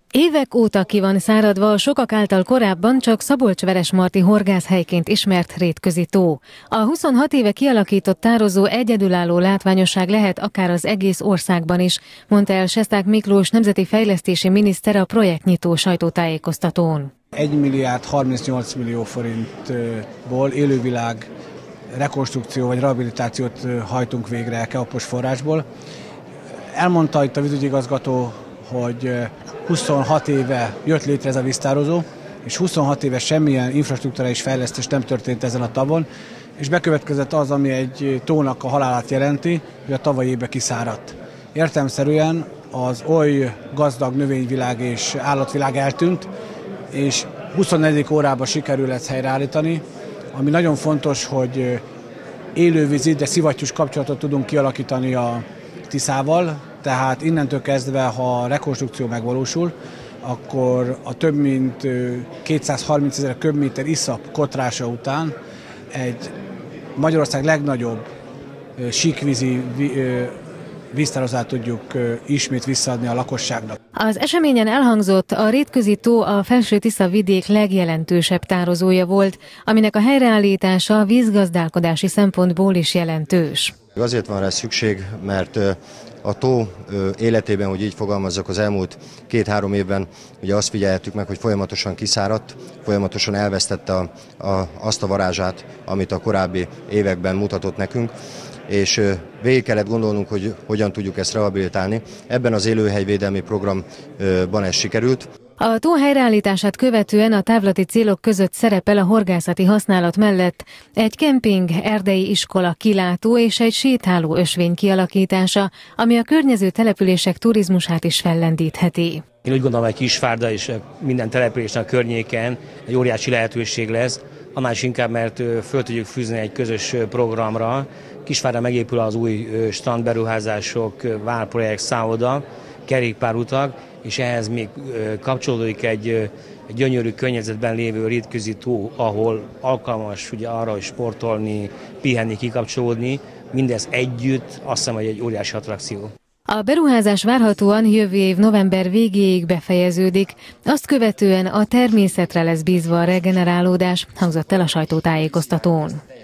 Évek óta ki van száradva a sokak által korábban csak Szabolcs-Veresmarty horgászhelyként ismert Rétközi tó. A 26 éve kialakított tározó egyedülálló látványosság lehet akár az egész országban is, mondta el Sesták Miklós nemzeti fejlesztési miniszter a projektnyitó sajtótájékoztatón. 1,38 milliárd forintból élővilág rekonstrukció vagy rehabilitációt hajtunk végre Keapos forrásból. Elmondta itt a vízügyigazgató, hogy 26 éve jött létre ez a víztározó, és 26 éve semmilyen infrastrukturális fejlesztés nem történt ezen a tavon, és bekövetkezett az, ami egy tónak a halálát jelenti, hogy a tavalyi évben kiszáradt. Értelemszerűen az oly gazdag növényvilág és állatvilág eltűnt, és 24. órában sikerül ezt helyreállítani, ami nagyon fontos, hogy élővízi, de szivattyús kapcsolatot tudunk kialakítani a Tiszával, tehát innentől kezdve, ha a rekonstrukció megvalósul, akkor a több mint 230 000 köbméter iszap kotrása után egy Magyarország legnagyobb síkvízi víztározát tudjuk ismét visszaadni a lakosságnak. Az eseményen elhangzott, a Rétközi tó a Felső-Tisza vidék legjelentősebb tározója volt, aminek a helyreállítása vízgazdálkodási szempontból is jelentős. Azért van rá szükség, mert a tó életében, hogy így fogalmazzak, az elmúlt 2-3 évben ugye azt figyeltük meg, hogy folyamatosan kiszáradt, folyamatosan elvesztette azt a varázsát, amit a korábbi években mutatott nekünk, és végig kellett gondolnunk, hogy hogyan tudjuk ezt rehabilitálni. Ebben az élőhelyvédelmi programban ez sikerült. A tó helyreállítását követően a távlati célok között szerepel a horgászati használat mellett egy kemping, erdei iskola, kilátó és egy sétáló ösvény kialakítása, ami a környező települések turizmusát is fellendítheti. Én úgy gondolom, hogy Kisvárda és minden településen a környéken egy óriási lehetőség lesz, annál is inkább, mert föl tudjuk fűzni egy közös programra. Kisvárda megépül az új strandberuházások, várprojekt, szálloda, kerékpárutak, és ehhez még kapcsolódik egy gyönyörű környezetben lévő Rétközi tó, ahol alkalmas ugye arra, hogy sportolni, pihenni, kikapcsolódni. Mindez együtt azt hiszem, hogy egy óriási attrakció. A beruházás várhatóan jövő év november végéig befejeződik, azt követően a természetre lesz bízva a regenerálódás, hangzott el a sajtótájékoztatón.